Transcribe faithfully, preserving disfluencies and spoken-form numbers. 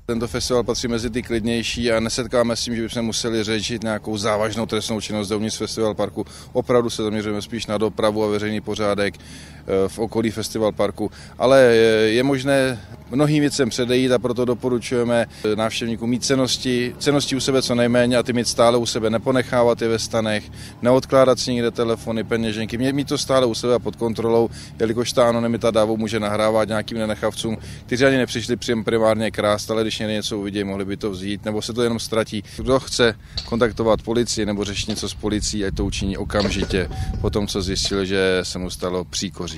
Tento festival patří mezi ty klidnější a nesetkáme s tím, že bychom museli řešit nějakou závažnou trestnou činnost dovnitř festival parku. Opravdu se zaměřujeme spíš na dopravu a veřejný pořádek v okolí festival parku, ale je možné mnohým věcem předejít a proto doporučujeme návštěvníkům mít cennosti, cennosti u sebe co nejméně a ty mít stále u sebe, neponechávat je ve stanech, neodkládat si nikde telefony, peněženky, mít to stále u sebe pod kontrolou, jelikož ta anonymita dávu může nahrávat nějakým nenechavcům, kteří ani nepřišli příjem primárně krást, ale když někde něco uvidí, mohli by to vzít, nebo se to jenom ztratí. Kdo chce kontaktovat policii nebo řešit něco s policií, ať to učiní okamžitě po tom, co zjistil, že se mu stalo příkoří.